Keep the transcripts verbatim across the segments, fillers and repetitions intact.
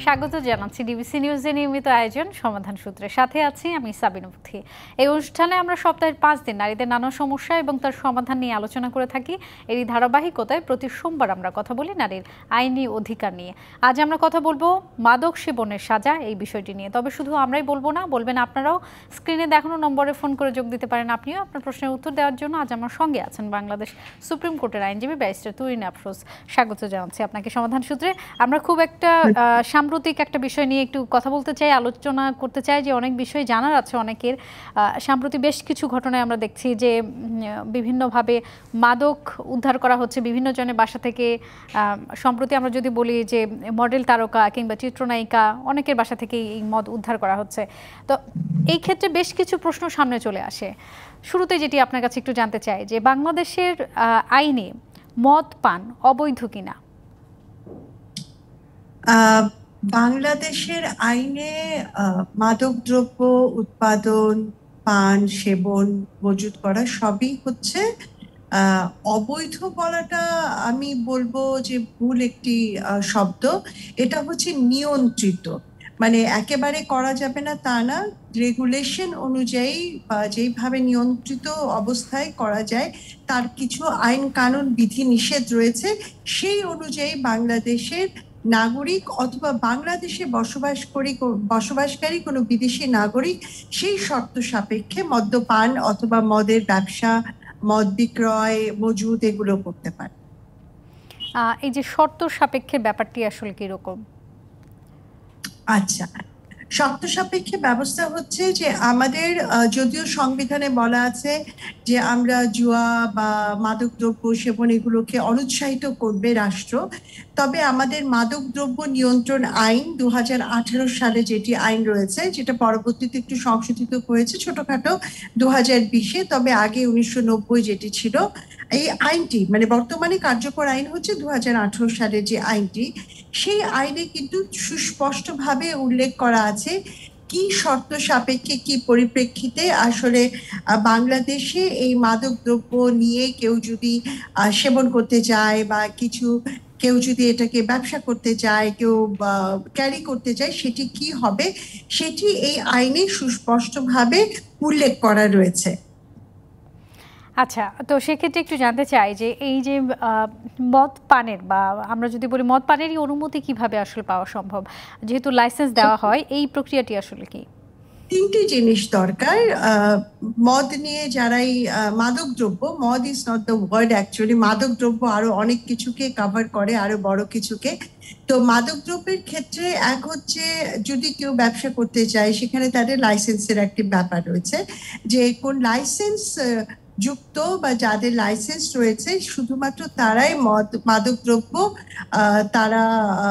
স্বাগত জানাচ্ছি ডিবিসি নিউজের নিয়মিত আয়োজন সমাধান সূত্রের সাথে আছি আমি সাবিনা পুথি। এই অনুষ্ঠানে আমরা সপ্তাহের পাঁচ দিন নারীদের নানা সমস্যা এবং তার সমাধান নিয়ে আলোচনা করে থাকি। এরই ধারাবাহিকতায় প্রতি সোমবার আমরা কথা বলি নারীর আইনি অধিকার নিয়ে। আজ আমরা কথা বলবো মাদক সেবনের সাজা এই বিষয়টি নিয়ে। তবে শুধু আমরাই বলবো না, বলবেন আপনারাও। স্ক্রিনে দেখানো নম্বরে ফোন করে যোগ দিতে পারেন আপনিও। আপনার প্রশ্নের উত্তর দেওয়ার জন্য আজ আমার সঙ্গে আছেন বাংলাদেশ সুপ্রিম কোর্টের আইনজীবী ব্যারিস্টার তুরিন আফরোজ। স্বাগত জানাচ্ছি আপনাকে সমাধান সূত্রে। আমরা খুব একটা সাম্প্রতিক একটা বিষয় নিয়ে একটু কথা বলতে চাই, আলোচনা করতে চাই যে অনেক বিষয় জানার আছে অনেকের। সাম্প্রতিক বেশ কিছু ঘটনায় আমরা দেখছি যে বিভিন্নভাবে মাদক উদ্ধার করা হচ্ছে বিভিন্ন জনের বাসা থেকে। সম্প্রতি আমরা যদি বলি যে মডেল তারকা কিংবা চিত্রনায়িকা অনেকের বাসা থেকে এই মদ উদ্ধার করা হচ্ছে। তো এই ক্ষেত্রে বেশ কিছু প্রশ্ন সামনে চলে আসে। শুরুতে যেটি আপনার কাছে একটু জানতে চাই যে বাংলাদেশের আইনে মদ পান অবৈধ কিনা? বাংলাদেশের আইনে মাদকদ্রব্য উৎপাদন, পান, সেবন, মজুত করা সবই হচ্ছে অবৈধ। বলাটা আমি বলবো যে ভুল একটি শব্দ। এটা হচ্ছে নিয়ন্ত্রিত, মানে একেবারে করা যাবে না তা না, রেগুলেশন অনুযায়ী বা যেইভাবে নিয়ন্ত্রিত অবস্থায় করা যায় তার কিছু আইন কানুন বিধি নিষেধ রয়েছে। সেই অনুযায়ী বাংলাদেশের নাগরিক অথবা বাংলাদেশে বসবাস করি বসবাসকারী কোনো বিদেশি নাগরিক সেই শর্ত সাপেক্ষে মদ্যপান অথবা মদের ব্যবসা, মদ বিক্রয়, মজুদ এগুলো করতে পারে। এই যে শর্ত সাপেক্ষে ব্যাপারটি আসলে কিরকম? আচ্ছা, শর্ত সাপেক্ষে ব্যবস্থা হচ্ছে যে আমাদের যদিও সংবিধানে বলা আছে যে আমরা জুয়া বা মাদকদ্রব্য সেবন এগুলোকে অনুৎসাহিত করবে রাষ্ট্র, তবে আমাদের মাদকদ্রব্য নিয়ন্ত্রণ আইন দু হাজার আঠেরো সালে যেটি আইন রয়েছে, যেটা পরবর্তীতে একটু সংশোধিত হয়েছে ছোটখাটো দু হাজার বিশে, তবে আগে উনিশশো নব্বই যেটি ছিল, এই আইনটি মানে বর্তমানে কার্যকর আইন হচ্ছে দু হাজার আঠেরো সালের যে আইনটি, সেই আইনে কিন্তু সুস্পষ্টভাবে উল্লেখ করা আছে কি শর্ত সাপেক্ষে কি পরিপ্রেক্ষিতে আসলে বাংলাদেশে এই মাদক দ্রব্য নিয়ে কেউ যদি সেবন করতে চায় বা কিছু কেউ যদি এটাকে ব্যবসা করতে চায়, কেউ ক্যারি করতে চায়, সেটি কি হবে সেটি এই আইনে সুস্পষ্টভাবে উল্লেখ করা রয়েছে। আচ্ছা, তো সেক্ষেত্রে একটু জানতে চাই যে এই যে মদ পানের বা আমরা যদি বলি মদ পানেরই অনুমতি কিভাবে আসলে পাওয়া সম্ভব, যেহেতু লাইসেন্স দেওয়া হয়, এই প্রক্রিয়াটি আসলে কি? তিনটি জিনিস দরকার মদ নিয়ে, যারাই মাদক দ্রব্য, মদ is not the word actually, মাদক দ্রব্য আরো অনেক কিছুকে কভার করে, আরো বড় কিছুকে। তো মাদক দ্রব্যের ক্ষেত্রে এক হচ্ছে যদি কেউ ব্যবসা করতে চায় সেখানে তাদের লাইসেন্সের একটি ব্যাপার রয়েছে, যে কোন লাইসেন্স যুক্ত বা যাদের লাইসেন্স রয়েছে শুধুমাত্র তারাই মদ মাদক দ্রব্য তারা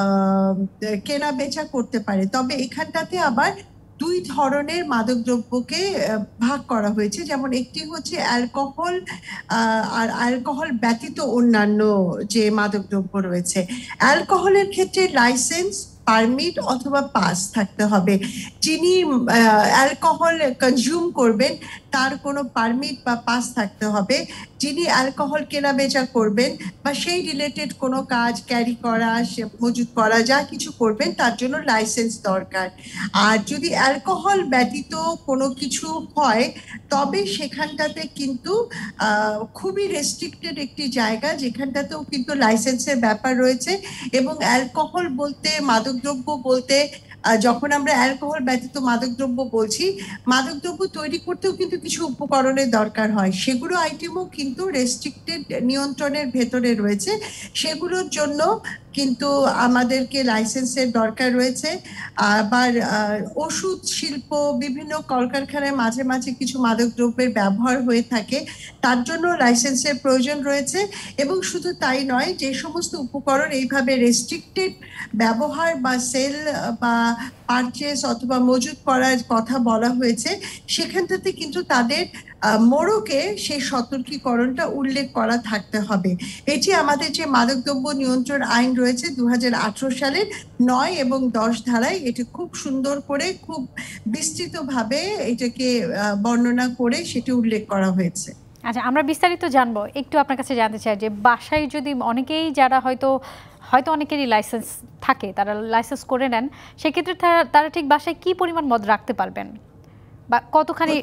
কেনা বেচা করতে পারে। তবে এখানটাতে আবার দুই ধরনের মাদকদ্রব্যকে ভাগ করা হয়েছে, যেমন একটি হচ্ছে অ্যালকোহল আর অ্যালকোহল ব্যতীত অন্যান্য যে মাদকদ্রব্য রয়েছে। অ্যালকোহলের ক্ষেত্রে লাইসেন্স, পারমিট অথবা পাস থাকতে হবে। যিনি অ্যালকোহল কনজিউম করবেন তার কোনো পারমিট বা পাস থাকতে হবে। যিনি অ্যালকোহল কেনা বেচা করবেন বা সেই রিলেটেড কোনো কাজ ক্যারি করা, মজুত করা, যা কিছু করবেন তার জন্য লাইসেন্স দরকার। আর যদি অ্যালকোহল ব্যতীত কোনো কিছু হয় তবে সেখানটাতে কিন্তু খুবই রেস্ট্রিক্টেড একটি জায়গা, যেখানটাতেও কিন্তু লাইসেন্সের ব্যাপার রয়েছে। এবং অ্যালকোহল বলতে, মাদকদ্রব্য বলতে, যখন আমরা অ্যালকোহল ব্যতীত মাদকদ্রব্য বলছি, মাদকদ্রব্য তৈরি করতেও কিন্তু কিছু উপকরণের দরকার হয়, সেগুলো আইটেমও কিন্তু রেস্ট্রিক্টেড নিয়ন্ত্রণের ভেতরে রয়েছে, সেগুলোর জন্য কিন্তু আমাদেরকে লাইসেন্সের দরকার রয়েছে। আবার ওষুধ শিল্প, বিভিন্ন কলকারখানায় মাঝে মাঝে কিছু মাদকদ্রব্যের ব্যবহার হয়ে থাকে, তার জন্য লাইসেন্সের প্রয়োজন রয়েছে। এবং শুধু তাই নয়, যে সমস্ত উপকরণ এইভাবে রেস্ট্রিক্টেড ব্যবহার বা সেল বা পারচেস অথবা মজুত করার কথা বলা হয়েছে, সেখানটাতে কিন্তু তাদের মোড়কে সেই সতর্কীকরণটা উল্লেখ করা থাকতে হবে। এটি আমাদের যে মাদকদ্রব্য নিয়ন্ত্রণ আইন রয়েছে দু হাজার আঠেরো সালের নয় এবং দশ ধারায় এটি খুব সুন্দর করে, খুব বিস্তৃতভাবে এটাকে বর্ণনা করে সেটি উল্লেখ করা হয়েছে। আচ্ছা, আমরা বিস্তারিত জানবো। একটু আপনার কাছে জানতে চাই যে বাসায় যদি অনেকেই যারা হয়তো হয়তো অনেকেরই লাইসেন্স থাকে, তারা লাইসেন্স করে নেন, সেক্ষেত্রে তারা ঠিক বাসায় কি পরিমাণ মদ রাখতে পারবেন বা কতখানি?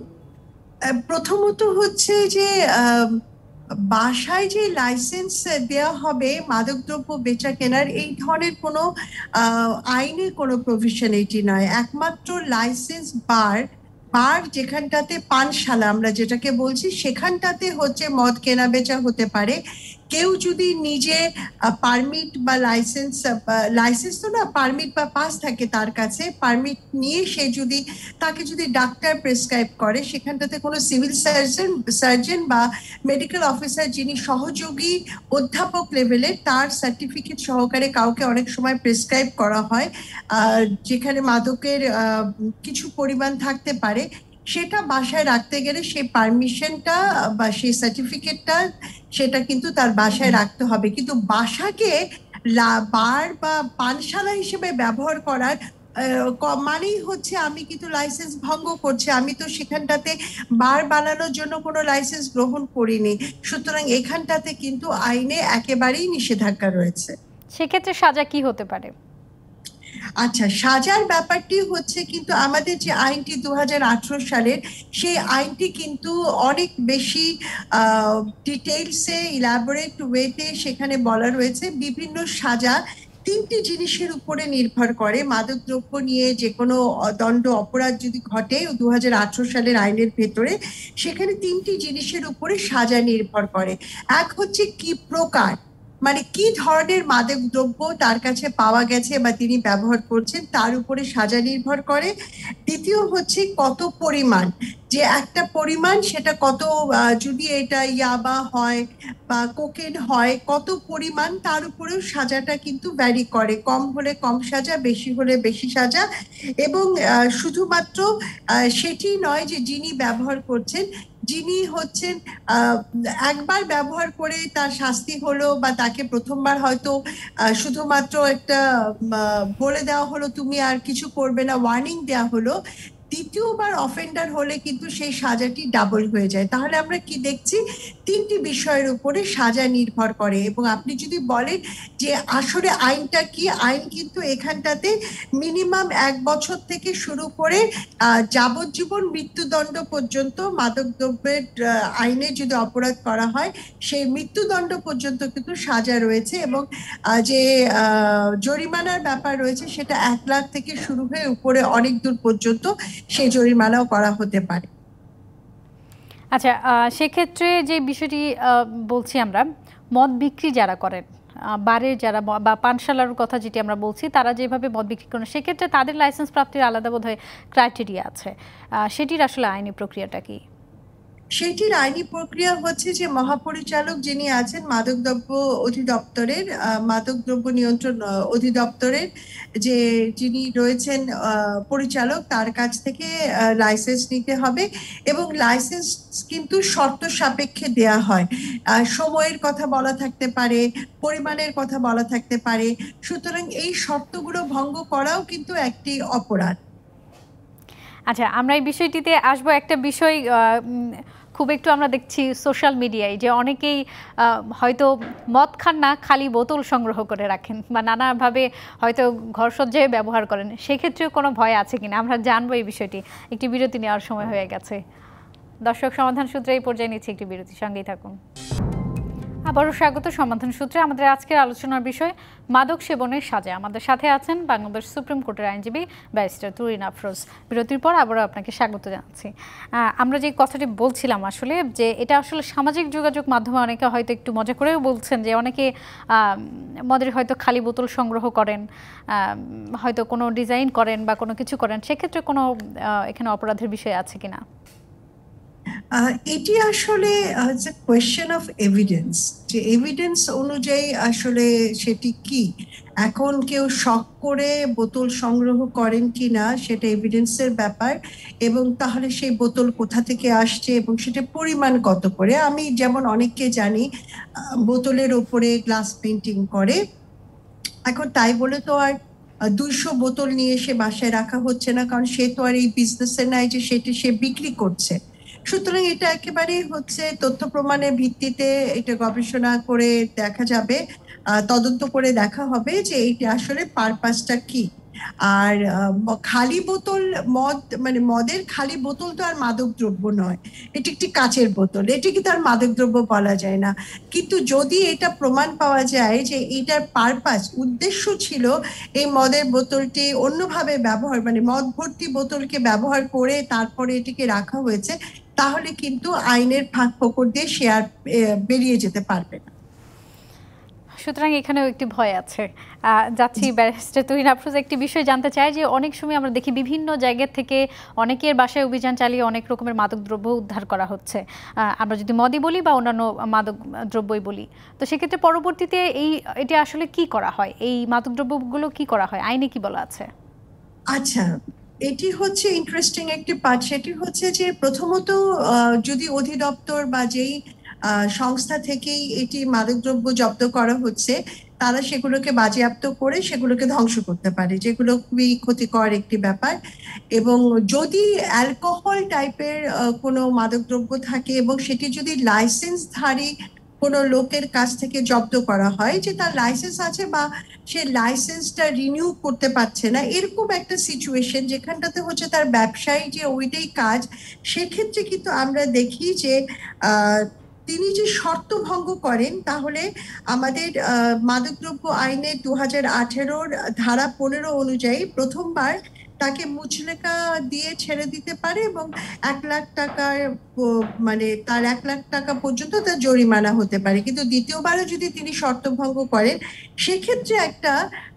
প্রথমত হচ্ছে যে বাসায় যে লাইসেন্স দেওয়া হবে মাদকদ্রব্য বেচা কেনার, এই ধরনের কোনো আইনে কোনো প্রভিশন এটি নয়। একমাত্র লাইসেন্স বার বার যেখানটাতে পানশালা আমরা যেটাকে বলছি, সেখানটাতে হচ্ছে মদ কেনা বেচা হতে পারে। কেউ যদি নিজে পারমিট বা লাইসেন্স লাইসেন্স তো না, পারমিট বা পাস থাকে তার কাছে, পারমিট নিয়ে সে যদি তাকে যদি ডাক্তার প্রেসক্রাইব করে, সেখানটাতে কোনো সিভিল সার্জন সার্জন বা মেডিকেল অফিসার যিনি সহযোগী অধ্যাপক লেভেলের, তার সার্টিফিকেট সহকারে কাউকে অনেক সময় প্রেসক্রাইব করা হয় যেখানে মাদকের কিছু পরিমাণ থাকতে পারে, সেটা বাসায় রাখতে গেলে সেই পারমিশনটা বা সেই সার্টিফিকেটটা সেটা কিন্তু তার বাসায় রাখতে হবে। কিন্তু বাসাকে বার বা পানশালা হিসেবে ব্যবহার করার মানেই হচ্ছে আমি কিন্তু লাইসেন্স ভঙ্গ করছি, আমি তো সেখানটাতে বার বানানোর জন্য কোনো লাইসেন্স গ্রহণ করিনি। সুতরাং এখানটাতে কিন্তু আইনে একেবারেই নিষেধাজ্ঞা রয়েছে। সেক্ষেত্রে সাজা কি হতে পারে? আচ্ছা, সাজার ব্যাপারটি হচ্ছে কিন্তু আমাদের যে আইনটি দু হাজার আঠারো সালের, সেই আইনটি কিন্তু অনেক বেশি ডিটেইলসে ইলাবোরেট ওয়েতে সেখানে বলা রয়েছে। বিভিন্ন সাজা তিনটি জিনিসের উপরে নির্ভর করে। মাদকদ্রব্য নিয়ে যে কোনো দণ্ড অপরাধ যদি ঘটে দু হাজার আঠারো সালের আইনের ভেতরে, সেখানে তিনটি জিনিসের উপরে সাজা নির্ভর করে। এক হচ্ছে কি প্রকার, মানে কি ধরনের মাদক দ্রব্য তার কাছে পাওয়া গেছে বা তিনি ব্যবহার করছেন, তার উপরে সাজা নির্ভর করে। দ্বিতীয় হচ্ছে কত পরিমাণ, যে একটা পরিমাণ সেটা কত, যদি এটা ইয়াবা হয় বা কোকেন হয়, কত পরিমাণ তার উপরেও সাজাটা কিন্তু ভ্যারি করে। কম হলে কম সাজা, বেশি হলে বেশি সাজা। এবং শুধুমাত্র সেটি নয় যে যিনি ব্যবহার করছেন, যিনি হচ্ছেন একবার ব্যবহার করে তার শাস্তি হলো বা তাকে প্রথমবার হয়তো শুধুমাত্র একটা বলে দেওয়া হলো তুমি আর কিছু করবে না, ওয়ার্নিং দেওয়া হলো, দ্বিতীয়বার অফেন্ডার হলে কিন্তু সেই সাজাটি ডাবল হয়ে যায়। তাহলে আমরা কি দেখছি, তিনটি বিষয়ের উপরে সাজা নির্ভর করে। এবং আপনি যদি বলেন যে আসলে আইনটা কি, আইন কিন্তু এখানটাতে মিনিমাম এক বছর থেকে শুরু করে যাবজ্জীবন মৃত্যুদণ্ড পর্যন্ত মাদকদ্রব্যের আইনে যদি অপরাধ করা হয়, সেই মৃত্যুদণ্ড পর্যন্ত কিন্তু সাজা রয়েছে। এবং যে জরিমানার ব্যাপার রয়েছে সেটা এক লাখ থেকে শুরু হয়ে উপরে অনেক দূর পর্যন্ত সেই জরিমানাও করা হতে পারে। আচ্ছা, সেক্ষেত্রে যে বিষয়টি বলছি আমরা, মদ বিক্রি যারা করেন, বারে যারা বা পানশালার কথা যেটি আমরা বলছি, তারা যেভাবে মদ বিক্রি করেন, সেক্ষেত্রে তাদের লাইসেন্স প্রাপ্তির আলাদা বোধহয় ক্রাইটেরিয়া আছে। সেটির আসলে আইনি প্রক্রিয়াটা কি? সেটির আইনি প্রক্রিয়া হচ্ছে যে মহাপরিচালক যিনি আছেন মাদকদ্রব্য অধিদপ্তরের, মাদকদ্রব্য নিয়ন্ত্রণ অধিদপ্তরের যে যিনি রয়েছেন পরিচালক, তার কাছ থেকে লাইসেন্স নিতে হবে। এবং লাইসেন্স কিন্তু শর্ত সাপেক্ষে দেয়া হয়। সময়ের কথা বলা থাকতে পারে, পরিমাণের কথা বলা থাকতে পারে। সুতরাং এই শর্তগুলো ভঙ্গ করাও কিন্তু একটি অপরাধ। আচ্ছা, আমরা এই বিষয়টিতে আসবো। একটা বিষয় খুব একটু আমরা দেখছি সোশ্যাল মিডিয়ায় যে অনেকেই হয়তো মদ খান না, খালি বোতল সংগ্রহ করে রাখেন বা নানাভাবে হয়তো ঘরসজ্জায় ব্যবহার করেন। সেক্ষেত্রেও কোনো ভয় আছে কিনা আমরা জানবো এই বিষয়টি। একটি বিরতি নেওয়ার সময় হয়ে গেছে। দর্শক, সমাধান সূত্রে এই পর্যায়ে নিচ্ছে একটি বিরতি, সঙ্গেই থাকুন। আবারও স্বাগত সমাধান সূত্রে। আমাদের আজকের আলোচনার বিষয় মাদক সেবনের সাজা। আমাদের সাথে আছেন বাংলাদেশ সুপ্রিম কোর্টের আইনজীবী ব্যারিস্টার তুরিন আফরোজ। বিরতির পর আবারও আপনাকে স্বাগত জানাচ্ছি। আমরা যে কথাটি বলছিলাম আসলে, যে এটা আসলে সামাজিক যোগাযোগ মাধ্যমে অনেকে হয়তো একটু মজা করেও বলছেন যে অনেকে মদের হয়তো খালি বোতল সংগ্রহ করেন, হয়তো কোনো ডিজাইন করেন বা কোনো কিছু করেন। সেক্ষেত্রে কোনো এখানে অপরাধের বিষয় আছে কিনা? এটি আসলে হচ্ছে কোয়েশ্চেন অফ এভিডেন্স, যে এভিডেন্স অনুযায়ী আসলে সেটি কি। এখন কেউ শখ করে বোতল সংগ্রহ করেন কি না সেটা এভিডেন্সের ব্যাপার। এবং তাহলে সেই বোতল কোথা থেকে আসছে এবং সেটা পরিমাণ কত করে। আমি যেমন অনেককে জানি বোতলের ওপরে গ্লাস পেন্টিং করে। এখন তাই বলে তো আর দুইশো বোতল নিয়ে সে বাসায় রাখা হচ্ছে না, কারণ সে তো আর এই বিজনেসে নাই যে সেটি সে বিক্রি করছে। সুতরাং এটা একেবারে হচ্ছে তথ্য প্রমাণের ভিত্তিতে এটা গবেষণা করে দেখা যাবে তদন্ত করে দেখা হবে যে এইটা আসলে পারপাসটা কি। আর খালি বোতল মদ মানে মদের খালি বোতল তো আর মাদক দ্রব্য নয়, এটি একটি কাচের বোতল, এটি কিন্তু আর মাদক দ্রব্য বলা যায় না। কিন্তু যদি এটা প্রমাণ পাওয়া যায় যে এটার পারপাস উদ্দেশ্য ছিল এই মদের বোতলটি অন্যভাবে ব্যবহার মানে মদ ভর্তি বোতলকে ব্যবহার করে তারপরে এটিকে রাখা হয়েছে, তাহলে কিন্তু আইনের ফাঁক ফোকর দিয়ে সে আর বেরিয়ে যেতে পারবে না। সুতরাং এখানেও একটি ভয় আছে। যাচ্ছি ব্যারিস্টার তুহিন আফরোজ, একটি বিষয় জানতে চাই যে অনেক সময় আমরা দেখি বিভিন্ন জায়গা থেকে অনেকের বাসায় অভিযান চালিয়ে অনেক রকমের মাদক দ্রব্য উদ্ধার করা হচ্ছে, আমরা যদি মদই বলি বা অন্যান্য মাদক দ্রব্যই বলি। তো সেক্ষেত্রে পরবর্তীতে এই এটি আসলে কি করা হয়, এই মাদক দ্রব্যগুলো কি করা হয়, আইনে কি বলা আছে? আচ্ছা, এটি হচ্ছে ইন্টারেস্টিং একটি পার্ট। সেটি হচ্ছে যে প্রথমত যদি অধিদপ্তর বা যেই সংস্থা থেকেই এটি মাদকদ্রব্য জব্দ করা হচ্ছে তারা সেগুলোকে বাজেয়াপ্ত করে সেগুলোকে ধ্বংস করতে পারে, যেগুলো খুবই ক্ষতিকর একটি ব্যাপার। এবং যদি অ্যালকোহল টাইপের কোনো মাদকদ্রব্য থাকে এবং সেটি যদি লাইসেন্সধারী কোনো লোকের কাছ থেকে জব্দ করা হয়, যে তার লাইসেন্স আছে বা সে লাইসেন্সটা রিনিউ করতে পারছে না, এরকম একটা সিচুয়েশন যেখানটাতে হচ্ছে তার ব্যবসায়ী যে ওইটাই কাজ, সেক্ষেত্রে কিন্তু আমরা দেখি যে আহ তিনি যে শর্ত ভঙ্গ করেন, তাহলে আমাদের মাদকদ্রব্য আইনের দু হাজার আঠেরোর ধারা পনেরো অনুযায়ী প্রথমবার তাকে মুচলেকা দিয়ে ছেড়ে দিতে পারে এবং এক লাখ টাকার মানে তার এক লাখ টাকা পর্যন্ত তার জরিমানা হতে পারে। কিন্তু দ্বিতীয়বারও যদি তিনি শর্ত ভঙ্গ করেন, সেক্ষেত্রে একটা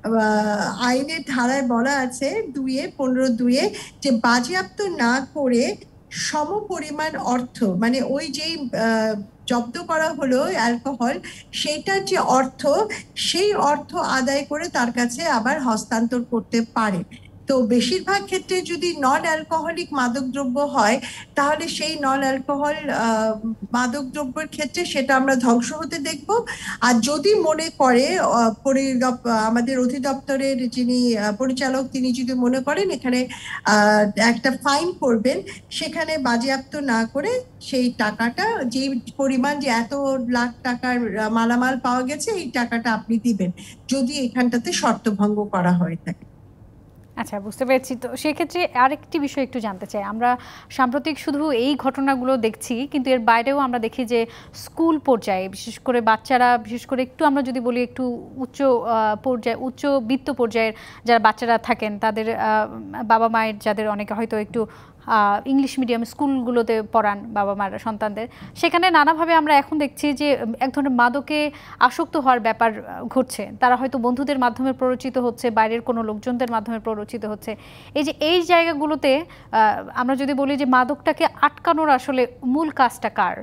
আইনের ধারায় বলা আছে দুইয়ে পনেরো দুইয়ে যে বাজেয়াপ্ত না করে সম পরিমাণ অর্থ মানে ওই যেই জব্দ করা হলো অ্যালকোহল, সেইটার যে অর্থ সেই অর্থ আদায় করে তার কাছে আবার হস্তান্তর করতে পারে। তো বেশিরভাগ ক্ষেত্রে যদি নন অ্যালকোহলিক মাদকদ্রব্য হয় তাহলে সেই নন অ্যালকোহল মাদকদ্রব্যের ক্ষেত্রে সেটা আমরা ধ্বংস হতে দেখব। আর যদি মনে করে আমাদের অধিদপ্তরের যিনি পরিচালক তিনি যদি মনে করেন এখানে একটা ফাইন করবেন, সেখানে বাজেয়াপ্ত না করে সেই টাকাটা যে পরিমাণ যে এত লাখ টাকার মালামাল পাওয়া গেছে এই টাকাটা আপনি দিবেন যদি এখানটাতে শর্তভঙ্গ করা হয়ে থাকে। আচ্ছা, বুঝতে পেরেছি। তো সেক্ষেত্রে আরেকটি বিষয় একটু জানতে চাই, আমরা সাম্প্রতিক শুধু এই ঘটনাগুলো দেখছি কিন্তু এর বাইরেও আমরা দেখি যে স্কুল পর্যায়ে বিশেষ করে বাচ্চারা, বিশেষ করে একটু আমরা যদি বলি একটু উচ্চ পর্যায়ে উচ্চ বিত্ত পর্যায়ের যারা বাচ্চারা থাকেন তাদের বাবা মায়ের যাদের অনেকে হয়তো একটু ইংলিশ মিডিয়াম স্কুলগুলোতে পড়ান বাবা মারা সন্তানদের, সেখানে নানাভাবে আমরা এখন দেখছি যে এক ধরনের মাদকে আসক্ত হওয়ার ব্যাপার ঘটছে। তারা হয়তো বন্ধুদের মাধ্যমে প্ররোচিত হচ্ছে, বাইরের কোনো লোকজনদের মাধ্যমে প্ররোচিত হচ্ছে। এই যে এই জায়গাগুলোতে আমরা যদি বলি যে মাদকটাকে আটকানোর আসলে মূল কাজটা কার?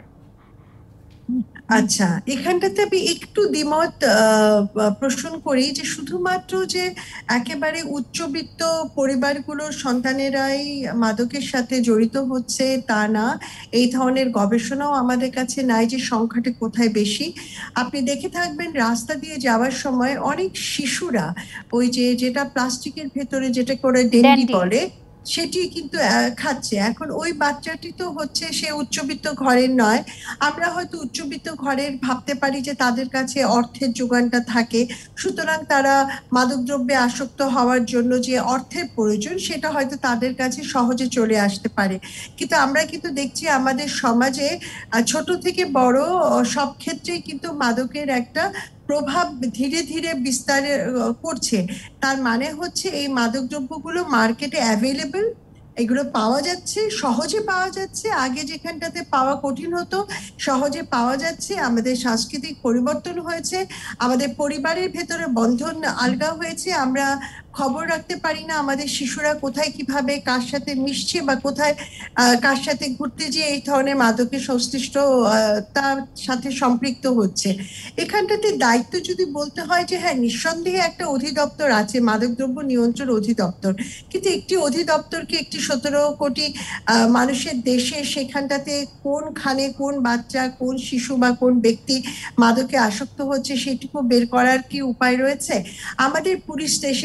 আচ্ছা, এখানটাতে আমি একটু দ্বিমত পোষণ করি যে শুধুমাত্র যে একেবারে উচ্চবিত্ত পরিবারগুলোর সন্তানেরাই মাদকের সাথে জড়িত হচ্ছে তা না। এই ধরনের গবেষণাও আমাদের কাছে নাই যে সংখ্যাটা কোথায় বেশি। আপনি দেখে থাকবেন রাস্তা দিয়ে যাওয়ার সময় অনেক শিশুরা ওই যে যেটা প্লাস্টিকের ভেতরে যেটা করে ডেন্ডি বলে সেটি কিন্তু খাচ্ছে। এখন ওই বাচ্চাটি তো হচ্ছে সে উচ্চবিত্ত ঘরের নয়, আমরা হয়তো উচ্চবিত্ত ঘরের ভাবতে পারি যে তাদের কাছে অর্থের যোগানটা থাকে, সুতরাং তারা মাদকদ্রব্যে আসক্ত হওয়ার জন্য যে অর্থের প্রয়োজন সেটা হয়তো তাদের কাছে সহজে চলে আসতে পারে। কিন্তু আমরা কিন্তু দেখছি আমাদের সমাজে ছোট থেকে বড় সব ক্ষেত্রেই কিন্তু মাদকের একটা প্রভাব ধীরে ধীরে বিস্তার করছে। তার মানে হচ্ছে এই মাদকদ্রব্যগুলো মার্কেটে অ্যাভেলেবল, এগুলো পাওয়া যাচ্ছে, সহজে পাওয়া যাচ্ছে। আগে যেখানটাতে পাওয়া কঠিন হতো সহজে পাওয়া যাচ্ছে। আমাদের সাংস্কৃতিক পরিবর্তন হয়েছে, আমাদের পরিবারের ভেতরে বন্ধন আলগা হয়েছে, আমরা খবর রাখতে পারি না আমাদের শিশুরা কোথায় কিভাবে কার সাথে মিশছে বা কোথায় কার সাথে ঘুরতে যেয়ে এই ধরনের মাদকের সংশ্লিষ্ট তার সাথে সম্পৃক্ত হচ্ছে। এখানটাতে দায়িত্ব যদি বলতে হয় যে হ্যাঁ নিঃসন্দেহে একটা অধিদপ্তর আছে, মাদকদ্রব্য নিয়ন্ত্রণ অধিদপ্তর, কিন্তু একটি অধিদপ্তরকে একটি সতেরো কোটি মানুষের দেশে সেখানটাতে কোনখানে কোন বাচ্চা কোন শিশু বা কোন ব্যক্তি মাদকে আসক্ত হচ্ছে সেটুকু বের করার কি উপায় রয়েছে? আমাদের পুলিশ স্টেশনগুলো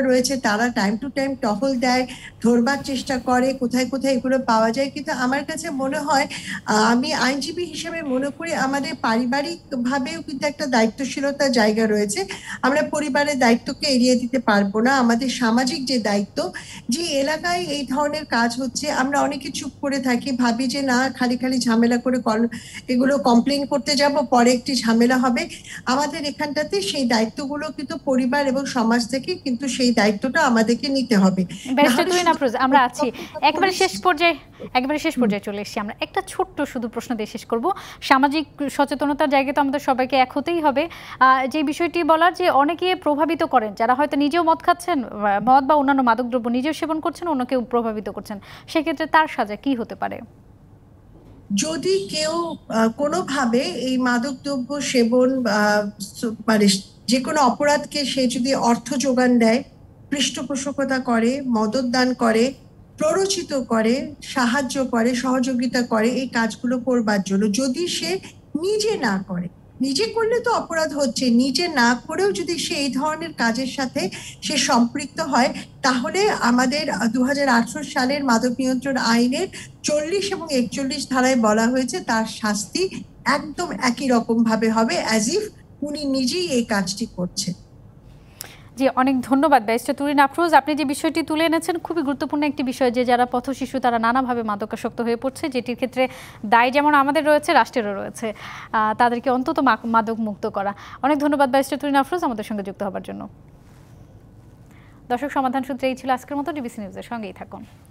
রয়েছে তারা টাইম টু টাইম টহল দেয়, ধরবার চেষ্টা করে কোথায় কোথায় এগুলো পাওয়া যায়। কিন্তু আমার কাছে মনে হয়, আমি আইনজীবী হিসেবে মনে করি আমাদের পারিবারিক ভাবেও কিন্তু একটা দায়িত্বশীলতার জায়গা রয়েছে। আমরা পরিবারের দায়িত্বকে এড়িয়ে দিতে পারবো না। আমাদের সামাজিক যে দায়িত্ব, যে এলাকায় এই ধরনের কাজ হচ্ছে আমরা অনেকে চুপ করে থাকি, ভাবি যে না খালি খালি ঝামেলা করে এগুলো কমপ্লেন করতে যাব, পরে একটি ঝামেলা হবে। আমাদের এখানটাতে সেই দায়িত্বগুলো কিন্তু পরিবার এবং সমাজ থেকে কিন্তু সেই দায়িত্বটা আমাদেরকে নিতে হবে। আমরা আছি একেবারে শেষ পর্যায়ে একেবারে শেষ পর্যায়ে চলে এসেছি। আমরা একটা ছোট্ট শুধু প্রশ্ন দিয়ে শেষ করব। সামাজিক সচেতনতার জায়গায় তো আমাদের সবাইকে এক হতেই হবে। যে বিষয়টি বলার যে অনেকে প্রভাবিত করেন, যারা হয়তো নিজেও মদ খাচ্ছেন, মদ বা অন্যান্য মাদকদ্রব্য নিজেও সেবন করছেন, অন্যকেও প্রভাবিত করছেন, সেক্ষেত্রে তার সাজা কি হতে পারে? যদি কেউ কোনোভাবে এই মাদকদ্রব্য সেবন মানে যে কোনো অপরাধকে সে যদি অর্থ যোগান দেয়, পৃষ্ঠপোষকতা করে, মদত দান করে, প্ররোচিত করে, সাহায্য করে, সহযোগিতা করে এই কাজগুলো করবার জন্য, যদি সে নিজে না করে, নিজে করলে তো অপরাধ হচ্ছে, নিজে না করেও যদি সে এই ধরনের কাজের সাথে সে সম্পৃক্ত হয়, তাহলে আমাদের দু হাজার আঠারো সালের মাদক নিয়ন্ত্রণ আইনের চল্লিশ এবং একচল্লিশ ধারায় বলা হয়েছে তার শাস্তি একদম একই রকম ভাবে হবে, অ্যাজ ইফ উনি নিজেই এই কাজটি করছে। জি, অনেক ধন্যবাদ ব্যারিস্টার তুরিন আফরোজ। আপনি যে বিষয়টি তুলে এনেছেন খুবই গুরুত্বপূর্ণ একটি বিষয়, যে যারা পথ শিশু তারা নানাভাবে মাদকাসক্ত হয়ে পড়ছে, যেটির ক্ষেত্রে দায় যেমন আমাদের রয়েছে, রাষ্ট্রেরও রয়েছে, তাদেরকে অন্তত মাদক মুক্ত করা। অনেক ধন্যবাদ ব্যারিস্টার তুরিন আফরোজ আমাদের সঙ্গে যুক্ত হবার জন্য। দর্শক, সমাধান সূত্রে এই ছিল আজকের মতো। ডিবিসি নিউজের সঙ্গেই থাকুন।